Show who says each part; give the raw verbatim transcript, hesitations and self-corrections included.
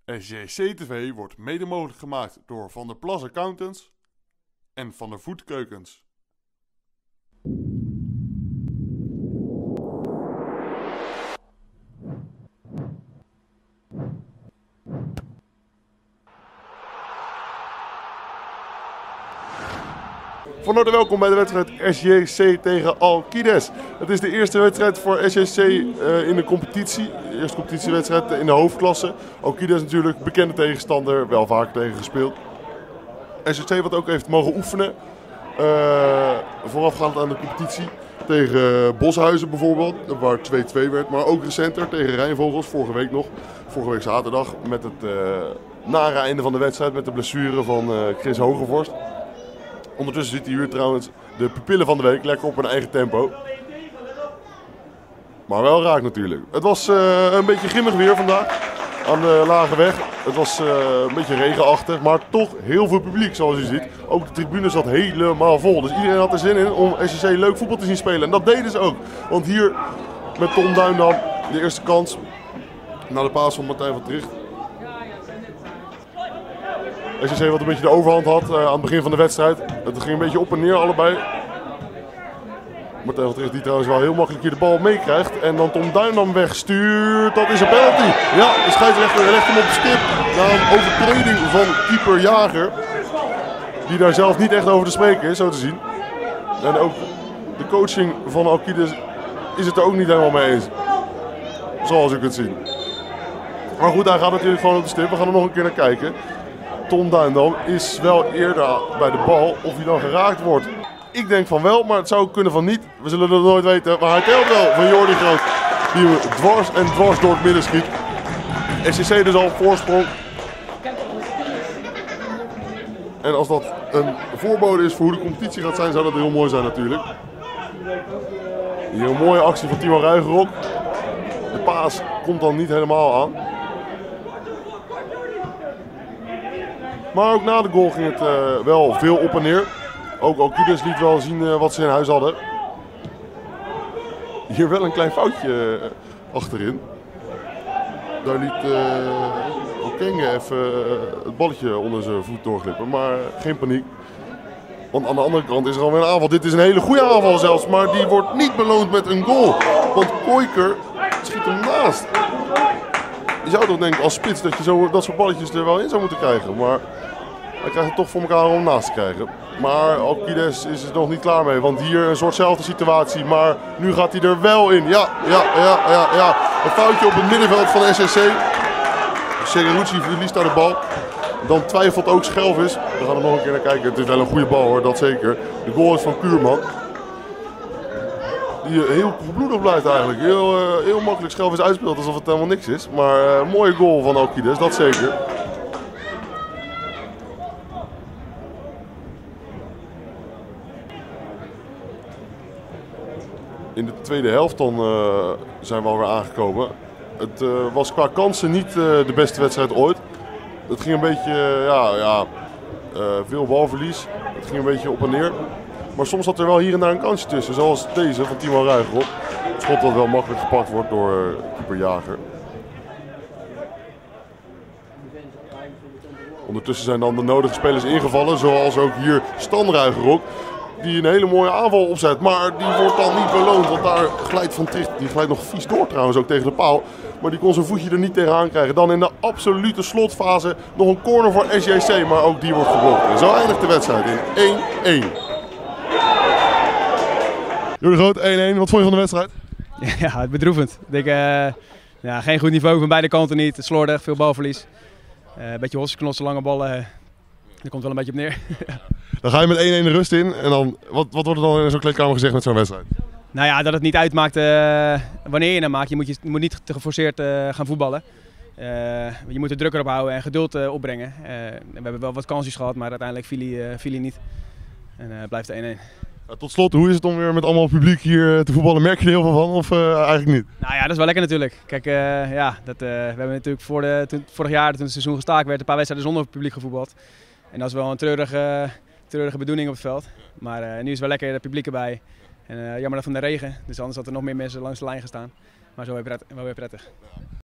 Speaker 1: S J C T V wordt mede mogelijk gemaakt door Van der Plas Accountants en Van der Voet Keukens. Van harte welkom bij de wedstrijd S J C tegen Alcides. Het is de eerste wedstrijd voor S J C uh, in de competitie. De eerste competitiewedstrijd in de hoofdklasse. Alcides natuurlijk, bekende tegenstander, wel vaker tegen gespeeld. S J C wat ook heeft mogen oefenen, uh, voorafgaand aan de competitie. Tegen Boshuizen bijvoorbeeld, waar twee-twee werd. Maar ook recenter tegen Rijnvogels, vorige week nog. Vorige week zaterdag met het uh, nare einde van de wedstrijd met de blessure van uh, Chris Hogevorst. Ondertussen zit hij hier trouwens de pupillen van de week lekker op een eigen tempo. Maar wel raak natuurlijk. Het was uh, een beetje grimmig weer vandaag aan de lage weg. Het was uh, een beetje regenachtig, maar toch heel veel publiek zoals u ziet. Ook de tribune zat helemaal vol. Dus iedereen had er zin in om S J C leuk voetbal te zien spelen. En dat deden ze ook. Want hier met Tom Duindam de eerste kans na de paas van Martijn van Tricht. S J C wat een beetje de overhand had uh, aan het begin van de wedstrijd. Het ging een beetje op en neer allebei. Martijn van Tricht die trouwens wel heel makkelijk hier de bal meekrijgt. En dan Tom Duindam wegstuurt. Dat is een penalty. Ja, de scheidsrechter legt hem op de stip. Na een overtreding van keeper Jager. Die daar zelf niet echt over te spreken is, zo te zien. En ook de coaching van Alcides is het er ook niet helemaal mee eens. Zoals u kunt zien. Maar goed, hij gaat natuurlijk gewoon op de stip. We gaan er nog een keer naar kijken. Tom Duindam is wel eerder bij de bal. Of hij dan geraakt wordt. Ik denk van wel, maar het zou kunnen van niet. We zullen het nooit weten. Maar hij telt wel van Jordi Groot. Die hem dwars en dwars door het midden schiet. S J C dus al voorsprong. En als dat een voorbode is voor hoe de competitie gaat zijn, zou dat heel mooi zijn natuurlijk. Hier een mooie actie van Timo Ruigerok. De paas komt dan niet helemaal aan. Maar ook na de goal ging het uh, wel veel op en neer. Ook Alcides liet wel zien uh, wat ze in huis hadden. Hier wel een klein foutje uh, achterin. Daar liet uh, Okenge even uh, het balletje onder zijn voet doorglippen. Maar uh, geen paniek. Want aan de andere kant is er alweer een aanval. Dit is een hele goede aanval zelfs. Maar die wordt niet beloond met een goal. Want Koiker schiet hem naast. Je zou toch denken als spits dat je zo, dat soort balletjes er wel in zou moeten krijgen. Maar hij krijgt het toch voor elkaar om naast te krijgen. Maar Alcides is er nog niet klaar mee. Want hier een soortzelfde situatie. Maar nu gaat hij er wel in. Ja, ja, ja, ja, ja. Een foutje op het middenveld van S J C. Segerucci verliest daar de bal. Dan twijfelt ook Schelvis. We gaan er nog een keer naar kijken. Het is wel een goede bal hoor, dat zeker. De goal is van Kuurman. Die heel koelbloedig blijft eigenlijk. Heel, uh, heel makkelijk Schelvis uitspeelt alsof het helemaal niks is. Maar uh, een mooie goal van Alcides, dat zeker. In de tweede helft dan uh, zijn we alweer aangekomen. Het uh, was qua kansen niet uh, de beste wedstrijd ooit. Het ging een beetje, uh, ja, ja uh, veel balverlies. Het ging een beetje op en neer. Maar soms zat er wel hier en daar een kansje tussen, zoals deze van Timo Ruigerop. Het schot dat wel makkelijk gepakt wordt door uh, keeper Jager. Ondertussen zijn dan de nodige spelers ingevallen, zoals ook hier Stan Ruigerop. Die een hele mooie aanval opzet, maar die wordt dan niet beloond. Want daar glijdt Van Tricht, die glijdt nog vies door trouwens ook tegen de paal. Maar die kon zijn voetje er niet tegenaan krijgen. Dan in de absolute slotfase nog een corner voor S J C, maar ook die wordt geblokt. En zo eindigt de wedstrijd in één-één. Jordi Groot, één-één. Wat vond je van de wedstrijd?
Speaker 2: Ja, bedroevend. Ik denk, uh, ja, geen goed niveau van beide kanten niet. Slordig, veel balverlies. Uh, een beetje hosseknossen, lange ballen. Uh, daar komt wel een beetje op neer.
Speaker 1: Dan ga je met één-één de rust in. En dan, wat, wat wordt er dan in zo'n kleedkamer gezegd met zo'n wedstrijd?
Speaker 2: Nou ja, dat het niet uitmaakt uh, wanneer je hem maakt. Je moet, je, je moet niet te geforceerd uh, gaan voetballen. Uh, je moet er druk op houden en geduld uh, opbrengen. Uh, we hebben wel wat kansjes gehad, maar uiteindelijk viel hij, uh, viel hij niet. En uh, blijft het één-één.
Speaker 1: Ja, tot slot, hoe is het om weer met allemaal publiek hier te voetballen? Merk je er heel veel van of uh, eigenlijk niet?
Speaker 2: Nou ja, dat is wel lekker natuurlijk. Kijk, uh, ja, dat, uh, we hebben natuurlijk voor de, toen, vorig jaar, toen het seizoen gestaakt werd, een paar wedstrijden zonder publiek gevoetbald. En dat is wel een treurige, treurige bedoeling op het veld. Maar uh, nu is het wel lekker, het publiek erbij. En uh, jammer dat van de regen, dus anders had er nog meer mensen langs de lijn gestaan. Maar zo weer prettig. Wel weer prettig.